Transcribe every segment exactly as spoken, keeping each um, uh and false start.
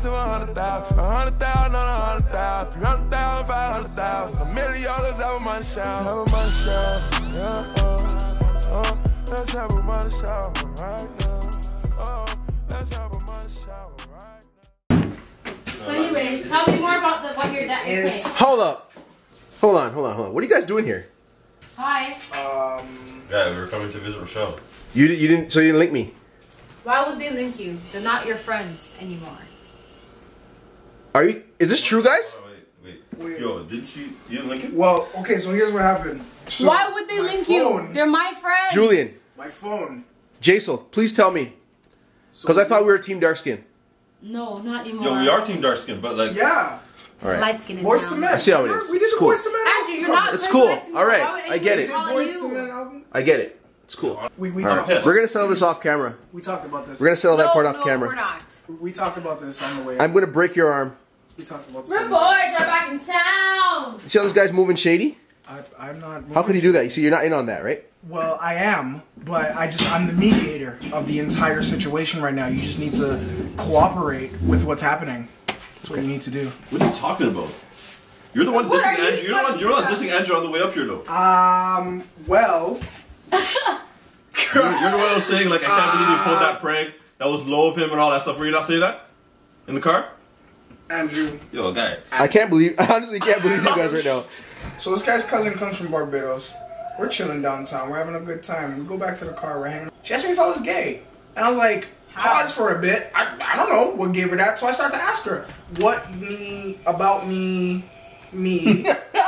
to a hundred thousand, a hundred thousand on a hundred thousand, three hundred thousand, five hundred thousand, a million dollars have a money shower, have a money shower, yeah, uh, uh, let's have a money shower right now, uh, let's have a money shower right now. So anyways, tell me more about the, what your dad is. Hold up. Hold on, hold on, hold on. What are you guys doing here? Hi. Um. Yeah, we were coming to visit Rochelle. You you didn't so you didn't link me. Why would they link you? They're not your friends anymore. Are you? Is this true, guys? Oh, wait, wait, wait. Yo, didn't she? You didn't link it? Well, okay. So here's what happened. So Why would they link phone, you? They're my friends. Julian. My phone. Jaisal, please tell me. Because so I thought we were team dark skin. No, not anymore. Yo, we are team dark skin, but like yeah. It's right. Light skin in Boyz town. II Men. I see how it is. We did it's the cool. Boyz two Men. Andrew, you're not. It's cool. All right, I get it. Boyz two Men album. I get it. It's cool. We we All talked. right. We're gonna settle this off camera. We talked about this. We're gonna settle no, that part off no, camera. We're not. We talked about this on the way. I'm gonna break your arm. We talked about this. My boys are back in town. You see how this guy's moving shady? I, I'm not. How could he do that? You see, you're not in on that, right? Well, I am, but I just I'm the mediator of the entire situation right now. You just need to cooperate with what's happening. That's what you need to do. What are you talking about? You're the one What dissing are you Andrew. You're the one. You're the one talking dissing Andrew on the way up here, though. Um. Well. You're, you're the one that was saying like I can't believe you pulled that prank. That was low of him and all that stuff. Were you not saying that in the car? Andrew. Yo, guy. I can't believe. I honestly can't believe you guys right now. So this guy's cousin comes from Barbados. We're chilling downtown. We're having a good time. We go back to the car. We're hanging. She asked me if I was gay, and I was like, pause for a bit. I, I don't know what gave her that. So I start to ask her, what me about me, me.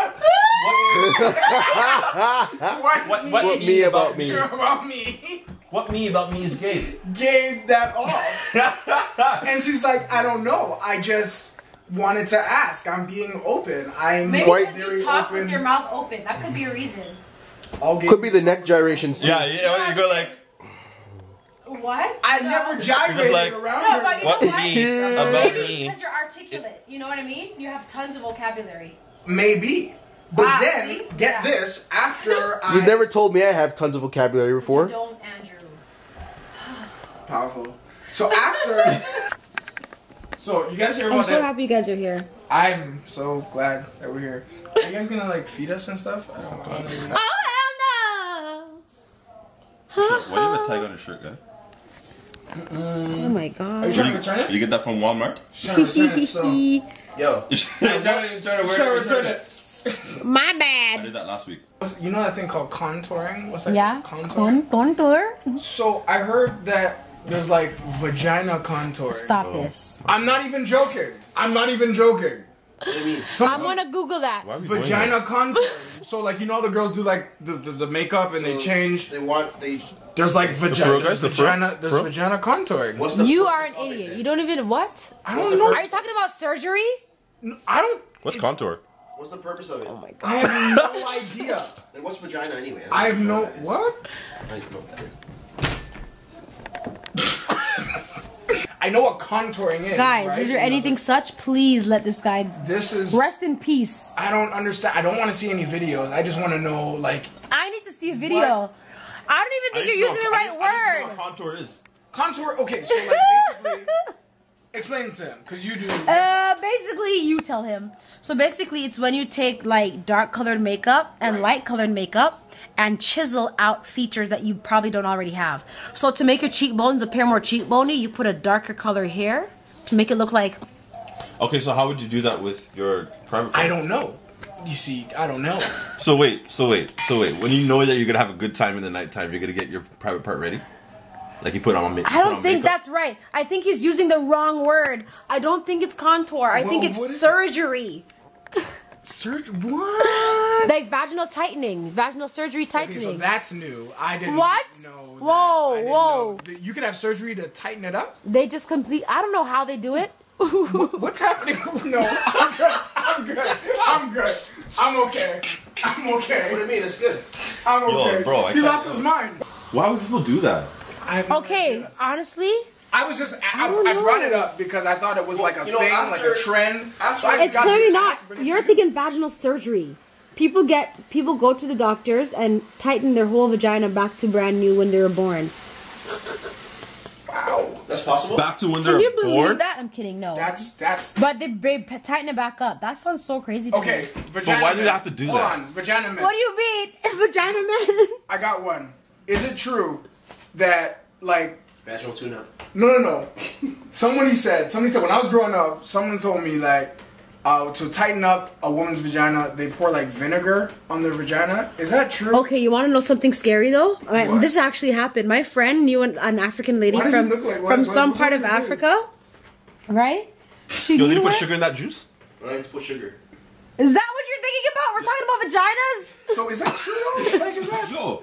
what, What- me, what What me about me? about me What me about me is gay? gave that off. And she's like, I don't know. I just wanted to ask. I'm being open. I'm Maybe Quite because very you talk open. with your mouth open. That could be a reason. All gay Could be the neck gyrations. too. Yeah, yeah. You go like, What? I No. never gyrated Just like- around No, her. but you what know what? me about Maybe me? because you're articulate. You know what I mean? You have tons of vocabulary. Maybe. But Wow, then, see? get Yeah. this, after I... You've never told me I have tons of vocabulary before. Don't, Andrew. Powerful. So after... so, you guys hear I'm about so that? happy you guys are here. I'm so glad that we're here. Are you guys gonna, like, feed us and stuff? I don't, I don't know. Oh hell Why do you have a tag on your shirt, guy? no! Oh my Are you god. trying to return it? You get that from Walmart? Trying to return it, so... Yo. I'm trying to, trying to Sure, return it. My I bad. did that last week. You know that thing called contouring? What's that? Yeah. Contouring? Contour. So, I heard that there's, like, vagina contouring. Stop this. I'm not even joking. I'm not even joking. Some- I'm gonna Google that. Why are we doing Vagina contouring. So, like, you know, the girls do, like, the, the, the makeup and they change. They want they. There's, like, fro, vagina. guys? There's The fro? vagina, there's Fro? vagina contouring. What's the You purpose are an of it, idiot. then? You don't even what? I What's don't the know. Are you talking about surgery? I don't. What's contour? What's the purpose of it? Oh my god. I have no idea. And what's vagina anyway? don't I have even know no. what that is. What? I don't even know what that is. I know what contouring is. Guys, right? is there You know, anything such? Please let this guy This is. rest in peace. I don't understand. I don't want to see any videos. I just want to know, like, I need to see a video. What? I don't even think you're using the right word. contour is. contour. Okay, so like basically, explain it to him because you do. Uh, basically, you tell him. So basically, it's when you take like dark colored makeup and Right. light colored makeup and chisel out features that you probably don't already have. So to make your cheekbones appear more cheekbony, you put a darker color here to make it look like. Okay, so how would you do that with your private part? I don't know. You see, I don't know. So wait, so wait, so wait. When you know that you're gonna have a good time in the nighttime, you're gonna get your private part ready? Like you put on makeup. I don't think that's right. I think he's using the wrong word. I don't think it's contour. I Well, think what it's is it? surgery. Search what? Like vaginal tightening, vaginal surgery tightening. Okay, so that's new. I didn't What? know. that. Whoa, I didn't whoa. know that You can have surgery to tighten it up. They just complete. I don't know how they do it. What's happening? No, I'm good. I'm good. I'm good. I'm okay. I'm okay. What do you mean? It's good. I'm Yo, okay. bro, I he can't lost do his it. mind. Why would people do that? I have no Okay, idea. honestly, I was just I, I, don't I know. brought it up because I thought it was like a you know, thing, after- like a trend. after- So I just it's got clearly you- not. to bring it You're to you. thinking vaginal surgery. People get people go to the doctors and tighten their whole vagina back to brand new when they were born. Wow. That's possible. Back to when Can they're you believe born. that? I'm kidding. No. That's that's. But they, they p- tighten it back up. That sounds so crazy to Okay, me. vagina. why do they myth. have to do Hold that? on, vagina myth. What do you mean? Vagina man? I got one. Is it true that like Vaginal tune-up. no no no? Somebody said somebody said when I was growing up, someone told me like uh, to tighten up a woman's vagina, they pour like vinegar on their vagina. Is that true? Okay, you want to know something scary though? I mean, What? this actually happened. My friend knew an, an African lady Why does from it look like- what- from what- some what's part on of your face? Africa, right? She Yo, did knew you put her- sugar in that juice? I don't have to put sugar. Is that what you're thinking about? We're talking about vaginas. So is that true though? Like is that? Yo.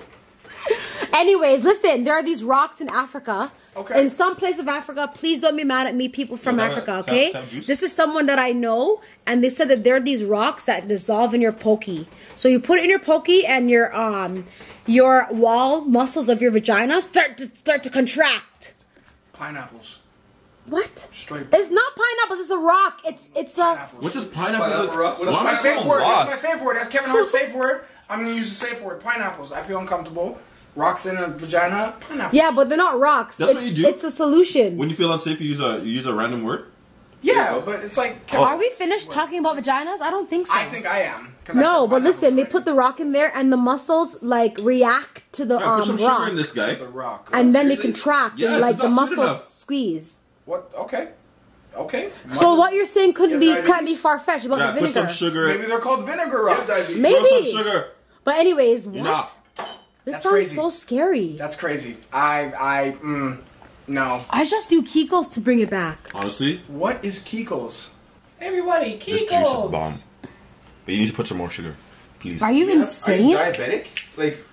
Anyways, listen, there are these rocks in Africa. Okay. In some place of Africa, please don't be mad at me, people from Yo, Africa, that- okay? that- that juice? This is someone that I know, and they said that there are these rocks that dissolve in your pokey. So you put it in your pokey, and your um your wall muscles of your vagina start to start to contract. Pineapples. What? Straight. It's not pineapples. It's a rock. It's it's a. Pineapples. What does pineapple? Pineapple rock? Why That's am my I safe so word. lost? That's my safe word. That's Kevin Hart's safe word. I'm gonna use the safe word. Pineapples. I feel uncomfortable. Rocks in a vagina. Pineapple. Yeah, but they're not rocks. That's it's, what you do? It's a solution. When you feel unsafe, you use a you use a random word. Yeah, but it's like. Oh. Are we finished talking about vaginas? I don't think so. I think I am. 'cause I No, said but listen, they pineapples put the rock in there, and the muscles like react to the Yeah, put um some sugar rock, in this guy. already. The rock. and then they Seriously? contract, Yes, and like it's the not sweet muscles enough. squeeze. What? Okay. Okay. So what you're saying couldn't Yeah, be can't be diabetes. far fetched about Yeah, the put vinegar. some sugar. Maybe they're called vinegar Yeah, rocks. diabetes. Maybe. Throw some sugar. But anyways, what? Nah. This That's sounds crazy. so scary. That's crazy. I. I. Mm, no. I just do Kegels to bring it back. Honestly, What is Kegels? Everybody, Kegels. this juice is bomb. But you need to put some more sugar, please. Are you Yeah, insane? Are you diabetic? Like,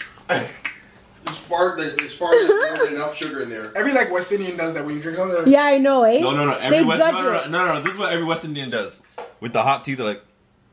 as far like, as far as there's enough sugar in there. Every like West Indian does that when you drink something. Yeah, I know, eh? No, no, no. Every They West, judge no, no, no, it. no, no, no. This is what every West Indian does. With the hot tea, they're like,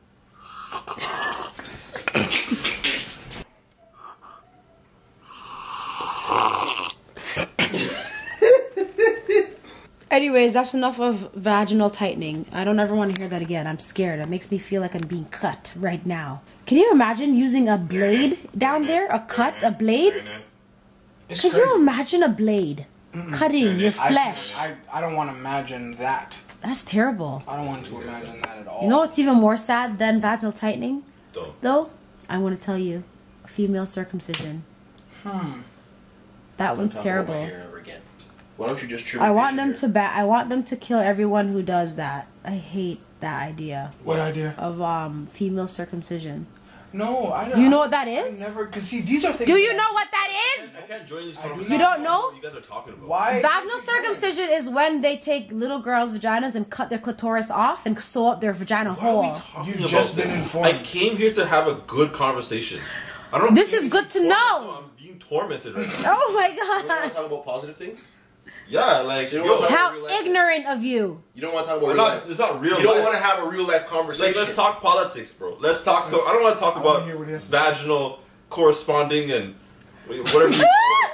Anyways, that's enough of vaginal tightening. I don't ever want to hear that again. I'm scared. It makes me feel like I'm being cut right now. Can you imagine using a blade down there? A cut? A blade? It's Could crazy. you imagine a blade cutting your I- flesh? I, I don't want to imagine that. That's terrible. I don't want to imagine that at all. You know what's even more sad than vaginal tightening? don't. Though? I want to tell you. Female circumcision. Hmm. That one's Talk about my terrible. hair ever again. Why don't you just trim I your want facial them hair? to ba- I want them to kill everyone who does that. I hate that idea What idea? of um female circumcision. No, I don't. Do you know what that I is? never. Cause see, these are things. Do you that- know what that is? I can't join these do conversations. You don't know? What you guys are talking about. Why? Vaginal circumcision is when they take little girls' vaginas and cut their clitoris off and sew up their vagina hole. You've About just been this? informed. I came here to have a good conversation. I don't. This is good to know. I'm being tormented right now. Oh my You don't want to god. talk about positive things? Yeah, like You yo, don't want to How real life. ignorant of you. You don't want to talk about we're real not. life. It's not real. You don't life. want to have a real life conversation. Like, let's talk politics, bro. Let's talk. So I don't want to talk I wanna about hear what he has to say. vaginal corresponding and whatever. you-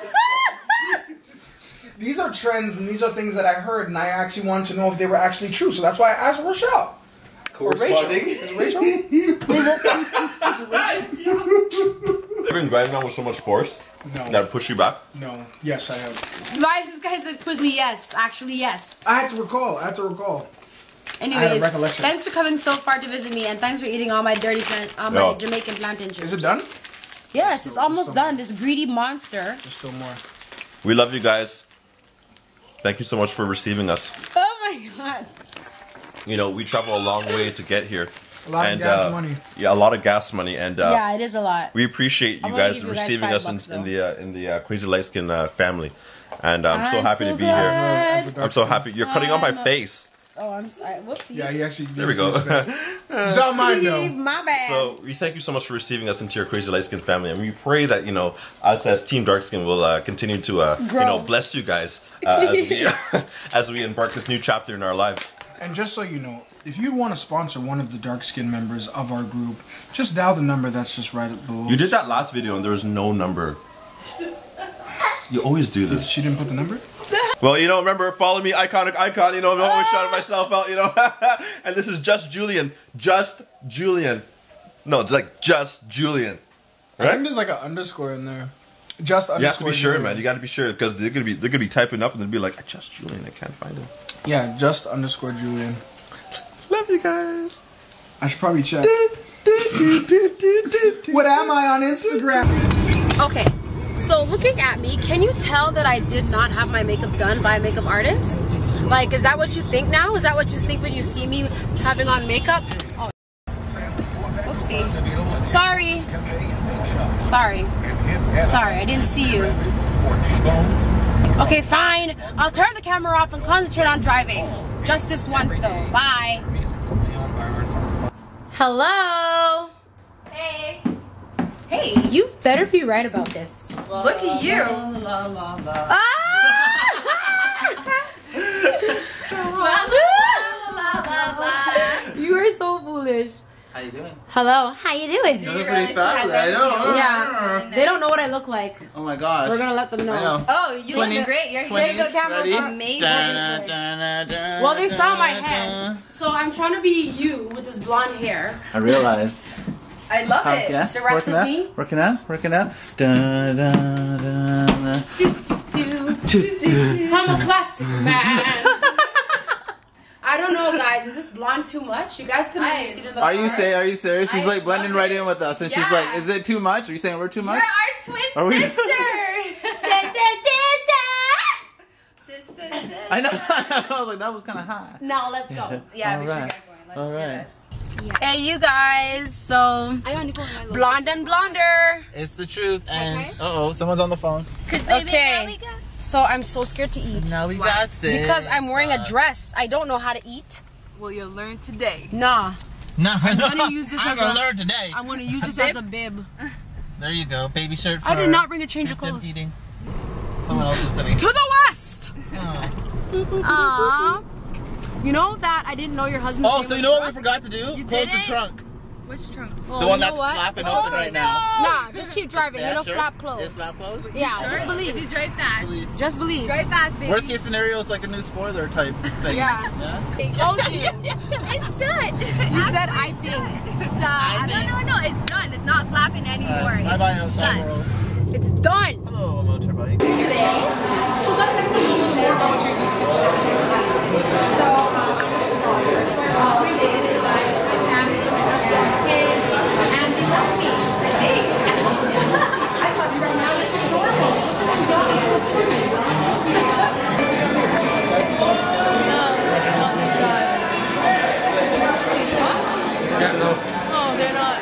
These are trends and these are things that I heard, and I actually wanted to know if they were actually true. So that's why I asked Rochelle. Or Rachel. Corresponding. Is it Rachel? Been grinding on with so much force No. that push you back. No. Yes, I have. Why is this guy said quickly yes? Actually, yes. I had to recall. I had to recall. Anyways, recollection. thanks for coming so far to visit me, and thanks for eating all my dirty plant, all my No. Jamaican plantain chips. Is it done? Yes, it's almost still- done. This greedy monster. There's still more. We love you guys. Thank you so much for receiving us. Oh my god. You know, we travel a long way to get here. A lot of and, gas uh, money. Yeah, a lot of gas money, and uh, Yeah, it is a lot. we appreciate you I'm gonna guys give you guys receiving five us in, bucks, in though. the uh, in the uh, Crazy Light Skin uh, family, and I'm, so I'm happy so to be here. glad. As a dark I'm so skin. happy. You're cutting on my I'm a- face. Oh, I'm sorry. Whoopsie. Yeah, he actually. There we go. It's not mine though. My bad. So we thank you so much for receiving us into your Crazy Light Skin family, and we pray that you know us as Team Dark Skin will uh, continue to uh, you Grow. know bless you guys uh, as we as we embark this new chapter in our lives. And just so you know, if you want to sponsor one of the dark skin members of our group, just dial the number that's just right below. You did that last video, and there was no number. You always do this. She didn't put the number? Well, you know, remember, follow me, iconic icon. You know, I'm always shouting myself out. You know, and this is just Julian, just Julian. No, it's like just Julian. I Right? think there's like an underscore in there. Just You have to be underscore sure, Julian. man. You got to be sure because they're gonna be they're gonna be typing up and they'll be like, I just Julian, I can't find him. Yeah, just underscore Julian. Love you guys. I should probably check. What am I on Instagram? Okay, so looking at me, can you tell that I did not have my makeup done by a makeup artist? Like, is that what you think now? Is that what you think when you see me having on makeup? Oh, oopsie. Sorry. Sorry. Sorry, I didn't see you. Okay, fine. I'll turn the camera off and concentrate on driving. Just this once, though. Bye. Hello. Hey. Hey, you better be right about this. Look at you. Ah! You are so foolish. How you doing? Hello, how you doing? You look pretty fabulous. I know. Yeah, they don't know what I look like. Oh my gosh. We're gonna let them know. I know. Oh, you twenty, look great. You're twenty, Take the camera ready? for amazing. Dun, dun, dun, dun, Well, they saw my dun, head, dun. so I'm trying to be you with this blonde hair. I realized. I love Huh, it. yeah? The rest working of out? me? Working out? Working out? Dun, dun, dun, dun. Do, do, do, do. I'm a classic man. I don't know, guys. Is this blonde too much? You guys couldn't really see it in the Are car. you saying? Are you serious? She's I like blending love right it. in with us, and she's Yeah. like, "Is it too much? Are you saying we're too You're much?" our twin Are we- sister. Sister, sister. I know. I was like, that was kind of high. Now let's go. Yeah, All we right. should get going. Let's All do right. this. Hey, you guys. So, blonde and blonder. It's the truth, and Okay. uh oh, someone's on the phone. Okay. So I'm so scared to eat Now we got this. because I'm wearing a dress. I don't know how to eat. Well, you'll learn today. Nah. No, I'm gonna use this I'm as gonna a- learn today. I'm gonna use this as a bib. There you go, baby shirt. For I did not bring a change of them clothes. eating. Someone else is sitting. To the west. Oh, Aww. You know that I didn't know your husband. oh so you know what we forgot to do? You Close did the it? trunk. Which trunk? Well, The one you know that's what? flapping Oh, open right now. Nah, just keep driving. Yeah, It'll sure. flap closed. It's flap closed? Yeah, Sure. just If you believe. drive fast. Just believe. Drive fast, baby. Worst case scenario is like a new spoiler type thing. Yeah. Yeah? Told you. It should. You said I think. Stop. No, no, no. It's done. It's not flapping anymore. Alright, bye bye, It's outside shut. world. It's done. Hello, motorbike. So, um, so what we did is like my family, my husband, my kids, and they love me. Hey. I thought right now it's adorable. It's so young, it's so pretty. Oh, they're not.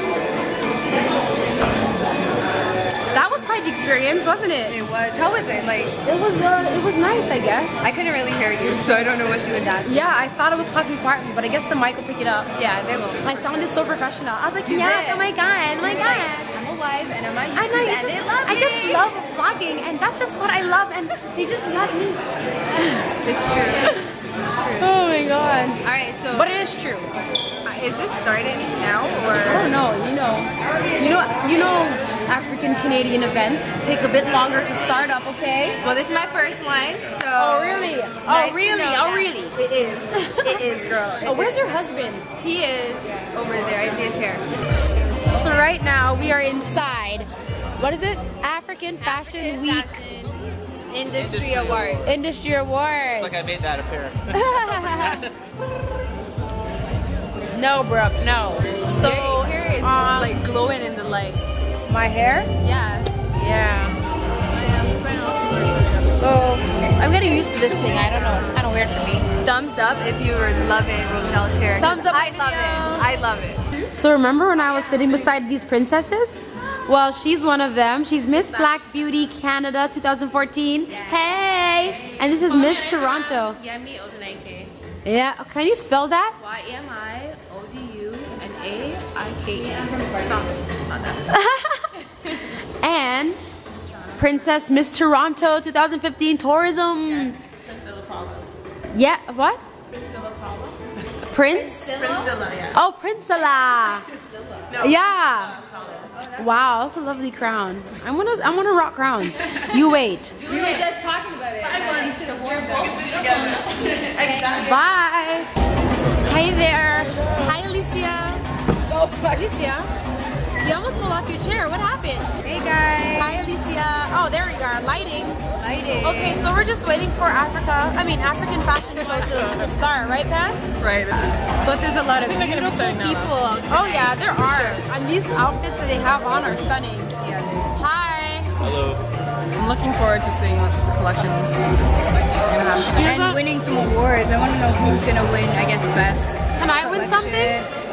That was quite the experience, wasn't it? It was. How was it? Like, It was uh, it was nice, I guess. I couldn't really hear you, so I don't know what she was asking. Yeah, I thought I was talking quietly, but I guess the mic will pick it up. Yeah, they will. I sounded so professional. I was like, You yeah, did. oh my god, oh my god. I'm a wife and I'm on I YouTube know, you and just, they love I just me. love vlogging, and that's just what I love, and they just love me. It's true. Oh my god. All right, so But it is true. uh, is this starting now or? I don't know, you know. You know, you know, African Canadian events take a bit longer to start up, okay? Well, this is my first one, so. Oh really? it's Oh nice to really? know Oh that. really? It is. It is, girl. Oh, where's your husband? He is over there. I see his hair. So right now we are inside. What is it? African Fashion African Week Fashion Industry Award. Industry Award. It's like I made that apparent. No, Brooke, no. So, Your hair is um, like glowing in the light. my hair? Yeah. Yeah. So, I'm getting used to this thing. I don't know. It's kind of weird for me. Thumbs up if you were loving Rochelle's hair. 'cause Thumbs up I my love video. it. I love it. So, remember when I was sitting beside these princesses? Well, she's one of them. She's Miss Black Beauty Canada twenty fourteen. Hey! And this is Miss Toronto. Yemi Odunaike. Yeah, can you spell that? Y E M I O D U N A I K E. It's not, it's not that. And Princess Miss Toronto twenty fifteen Tourism. Priscilla Paula. Yeah, what? Priscilla Paula. Prince? Priscilla, yeah. Oh, Princella. No, Yeah. Wow, that's a lovely crown. I wanna, I wanna rock crowns. You wait. We were just talking about it. You should have worn both. Exactly. Bye. Hi there. Hi, Alicia. Alicia. You almost fell off your chair. What happened? Hey guys. Hi, Alicia. Oh, there we are. Lighting. Lighting. Okay, so we're just waiting for Africa. I mean, African fashion show to, to start, right, Pat? Right. But there's a lot of I think they're gonna be beautiful starting now, people out Oh yeah, there are. And these outfits that they have on are stunning. Yeah. Hi. Hello. I'm looking forward to seeing what the collections are gonna have tonight. And winning some awards. I want to know who's gonna win. I guess best. Can I win collection. something?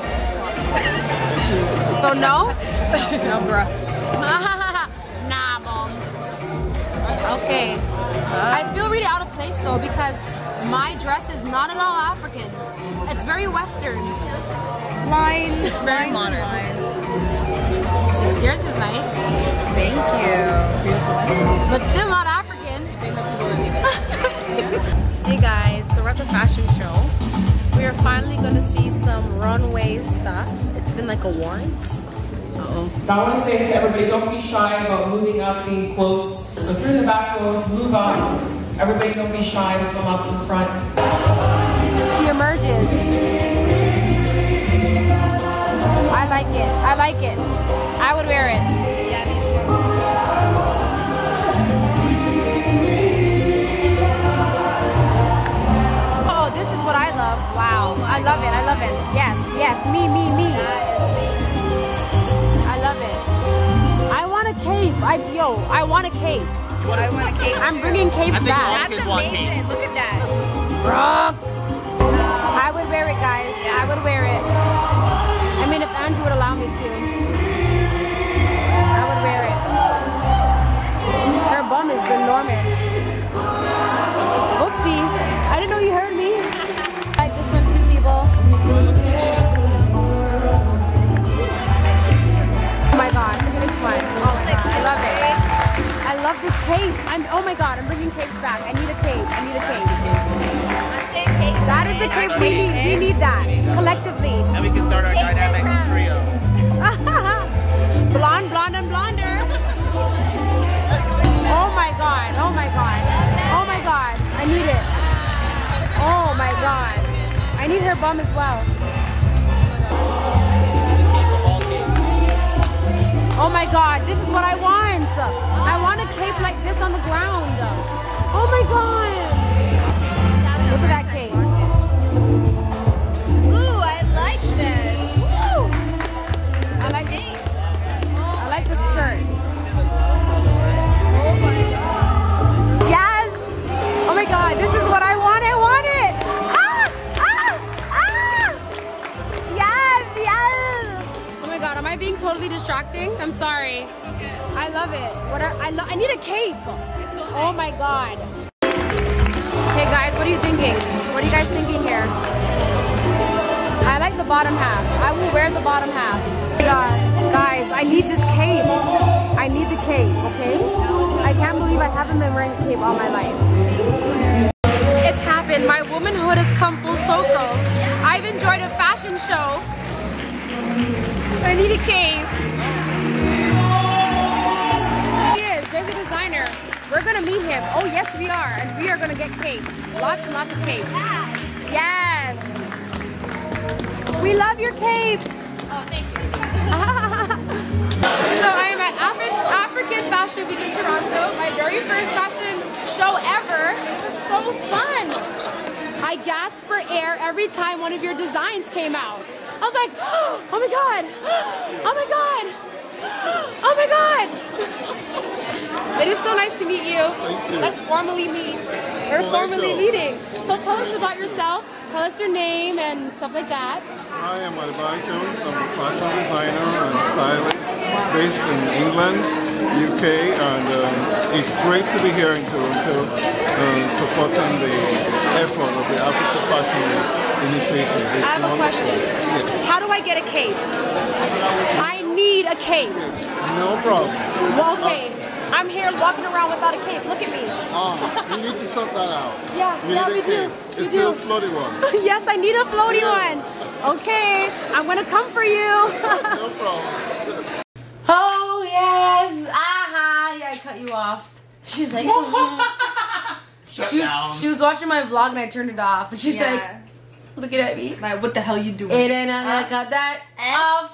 So no? No, bruh. Nah, mom. Okay. I feel really out of place though because my dress is not at all African. It's very Western. Lines. It's very lines modern. Lines. Yours is nice. Thank you. Beautiful. But still not African. Hey guys, so we're at the fashion show. We are finally going to see some runway stuff. It's been like awards. Uh-oh. Now I want to say to everybody, don't be shy about moving up, being close. So if you're in the back rows, move up. Everybody don't be shy to come up in front. She emerges. I like it. I like it. I would wear it. Oh, this is what I love. Wow. I love it. I love it. Yes. Yes. Me, me, me. I love it. I want a cape. I, yo, I want a cape. I want a cape. I'm bringing capes back. That's amazing. Look at that. Brooke. I would wear it, guys. I would wear it. I mean, if Andrew would allow me to. I would wear it. Her bum is enormous. Oopsie. I didn't know you heard me. I like this one too, people. Oh my god, look at this one. Oh my god, I love it. I love this cape. I'm, oh my god, I'm bringing capes back. I need a cape. I need a cape. That is the cape we need. We need that collectively. And we can start our dynamic trio. Blonde, blonde, and blonder. Oh my god. Oh my god. Oh my god. I need it. Oh my god. I need her bum as well. Oh my god. This is what I want. I want a cape like this on the ground. Oh my god. Look at that cape. Ooh, I like this. Woo! I like this. I like the skirt. Oh my god. Yes! Oh my god, this is what I want. I want it! Ah! Ah! Ah! Yes! Yes! Oh my god, am I being totally distracting? I'm sorry. I love it. What are, I, lo I need a cape. Oh my god. Okay guys, what are you thinking? What are you guys thinking here? I like the bottom half. I will wear the bottom half. Oh my god. Guys, I need this cape. I need the cape, okay? I can't believe I haven't been wearing a cape all my life. It's happened. My womanhood has come full circle. I've enjoyed a fashion show. I need a cape. He is. There's a designer. We're gonna meet him. Oh yes, we are, and we are gonna get capes. Lots and lots of capes. Yes. We love your capes. Oh, thank you. So I am at Afri African Fashion Week in Toronto. My very first fashion show ever. It was so fun. I gasped for air every time one of your designs came out. I was like, oh my god, oh my god, oh my god. It is so nice to meet you. Let's formally meet. We're formally meeting. So tell us about yourself. Tell us your name and stuff like that. Hi, I'm Adibay Jones. I'm a fashion designer and stylist based in England, U K, and um, it's great to be here in Toronto uh, supporting the effort of the Africa Fashion Initiative. It's I have a wonderful. question. Yes. How do I get a cape? I need a cape. No problem. Well, okay. I'm here walking around without a cape. Look at me. Ah, you need to sort that out. Yeah, you yeah, need we a do. cape. We It's do. still a floaty one. Yes, I need a floaty Yeah. one. Okay, I'm gonna come for you. No problem. Oh yes. Aha. Yeah, I cut you off. She's like, Shut she, down. she was watching my vlog and I turned it off. And she's Yeah. like, looking at me. Like, what the hell you doing? Aiden, I cut that off.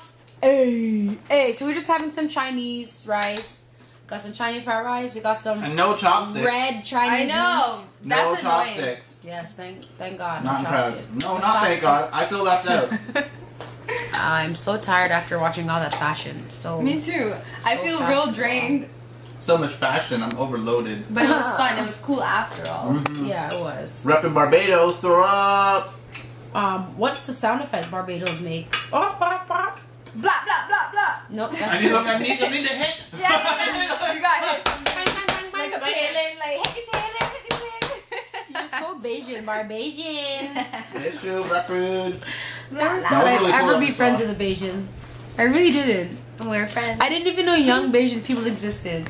Hey, hey. So we're just having some Chinese rice. Got some Chinese fried rice. You got some And no chopsticks. red Chinese I know. meat. No That's annoying. chopsticks. Yes, thank thank God. Not no impressed. chopsticks. No, not thank God. I feel left out. I'm so tired after watching all that fashion. So Me too. So I feel real fashionable. drained, So much fashion. I'm overloaded. but it was fun. It was cool after all. Mhm. Yeah, it was. Repping Barbados. Throw up. Um, what's the sound effect Barbados make? Oh, bop, bop. Blah blah blah blah. Nope. I need something, I need something to hit. Yeah, yeah, you got hit. Like a peeling, like hit the peeling, hit the peeling. You're so Bayesian, Barbasian. It's true, record. Never That thought was I'd really cool ever be episode. friends with a Bayesian. I really didn't. We're friends. I didn't even know young Bayesian people existed.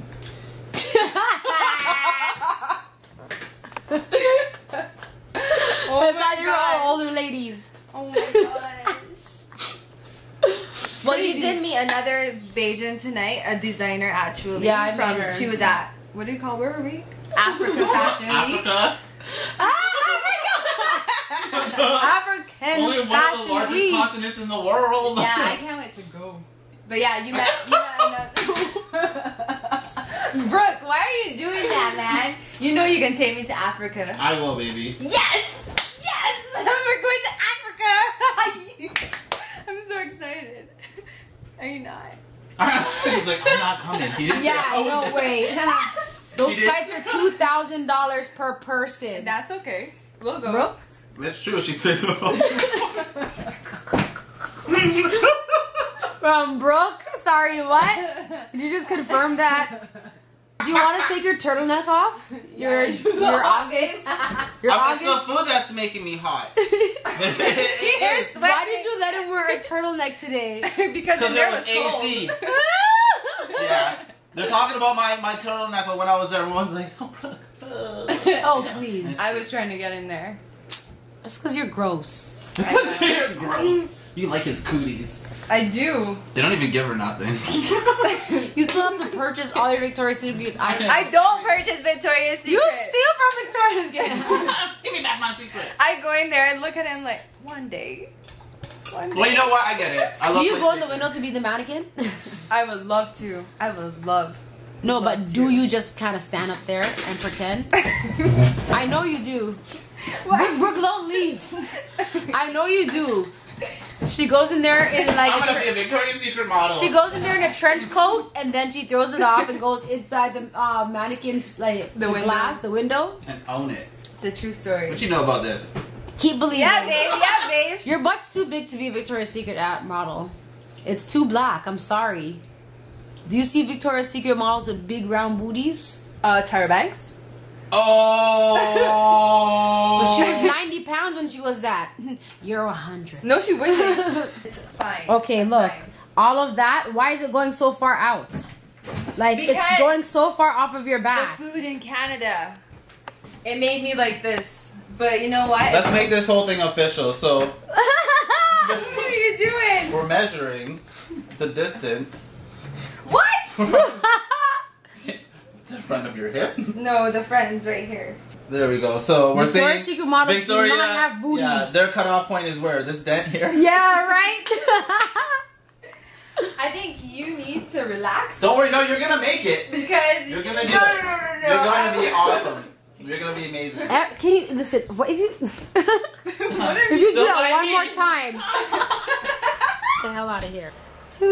Oh I my thought they were God. all older ladies. Oh my gosh. Well, you did meet another Bajan tonight, a designer actually. Yeah, I from met her. she was at what do you call where were we? Africa Fashion Week. Africa. African Only one of the Fashion largest Week. continents in the world. Yeah, I can't wait to go. But yeah, you met you met another Brooke, why are you doing that, man? You know you can take me to Africa. I will, baby. Yes! Yes! We're going to Africa! I'm so excited. Are you not? He's like, I'm not coming. He didn't Yeah, say I no was- way. Those He did. flights are two thousand dollars per person. That's okay. We'll go. Brooke? That's true. She says so. From Brooke? Sorry, what? Did you just confirm that? Do you want to take your turtleneck off? Your your August? Your I'm, it's the August? food that's making me hot. It is. Why did you let him wear a turtleneck today? Because Because in there there was was cold. A C. Yeah. They're talking about my, my turtleneck, but when I was there, everyone's like, oh, bro. Oh, please. I was trying to get in there. That's because you're gross. You're gross. You like his cooties. I do. They don't even give her nothing. You still have to purchase all your Victoria's Secret items. I don't purchase Victoria's Secret. You steal from Victoria's Secret. Give me back my secrets. I go in there and look at him like, one day. One day. Well, you know what? I get it. I love Do you go in the PlayStation. window to be the mannequin? I would love to. I would love. No, love but to. do you just kind of stand up there and pretend? I know you do. Brooke, Brooke, don't leave. I know you do. She goes in there in like I'm a gonna tre- be a Victoria's Secret model. she goes in there in a trench coat and then she throws it off and goes inside the uh, mannequin's like The the, window. glass, the window. and own it. It's a true story. What you know about this? Keep believing. Yeah, babe. Yeah, babe. Your butt's too big to be a Victoria's Secret ad model. It's too black. I'm sorry. Do you see Victoria's Secret models with big round booties? Uh, Tyra Banks. Oh. But she was ninety pounds when she was that. You're one hundred. No, she wasn't. It's fine. Okay, I'm look. fine. All of that, why is it going so far out? Like, Because it's going so far off of your The back. food in Canada, it made me like this. But you know what? Let's make this whole thing official. So What are you doing? we're measuring the distance What? the front of your hip. No, the friend's right here. There we go. So we're Victoria's saying Secret models do Victoria, not have booties. yeah, their cutoff point is where this dent here. Yeah, right? I think you need to relax Don't worry, no, you're gonna make it. because You're gonna do no, it. no, no, no, no. You're gonna be awesome. You're gonna be amazing. Eh, Can you listen? What if you What are if you you do Don't that mind one me. more time? Get the hell out of here.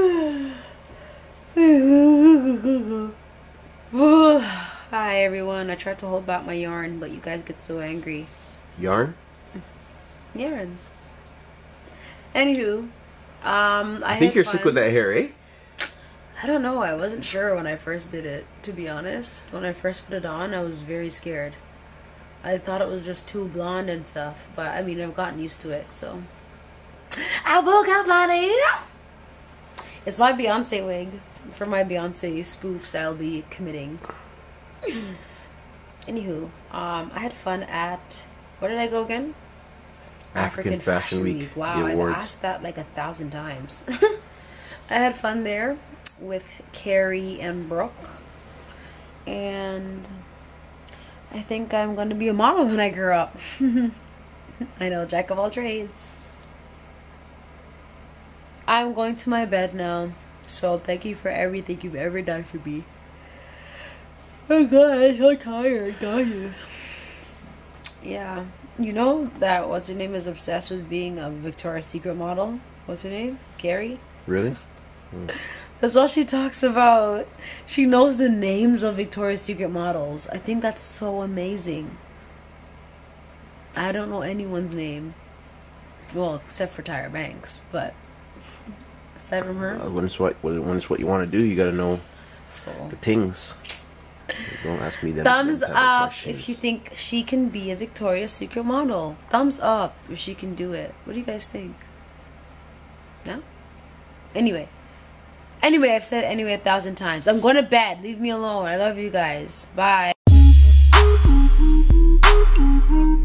Hi everyone. I tried to hold back my yarn, but you guys get so angry. Yarn? Yarn. Anywho, um, I, I think had you're fun. sick with that hair, eh? I don't know. I wasn't sure when I first did it, to be honest. When I first put it on, I was very scared. I thought it was just too blonde and stuff, but I mean, I've gotten used to it, so. I woke up blondie. It's my Beyonce wig. For my Beyonce spoofs, I'll be committing. Anywho, um, I had fun at. Where did I go again? African Fashion Week, Wow, the I've awards. asked that like a thousand times. I had fun there with Carrie and Brooke. And I think I'm going to be a model when I grow up. I know, jack of all trades. I'm going to my bed now. So thank you for everything you've ever done for me. Oh god, I'm so tired, guys. Yeah. You know that what's her name is obsessed with being a Victoria's Secret model? What's her name? Carrie? Really? Mm. That's all she talks about. She knows the names of Victoria's Secret models. I think that's so amazing. I don't know anyone's name. Well, except for Tyra Banks, but aside from her. Uh, when it's what when it's what you want to do, you gotta know so. the things. Don't ask me that. Thumbs up if you think she can be a Victoria's Secret model. Thumbs up if she can do it. What do you guys think? No? Anyway. Anyway, I've said anyway a thousand times. I'm going to bed. Leave me alone. I love you guys. Bye.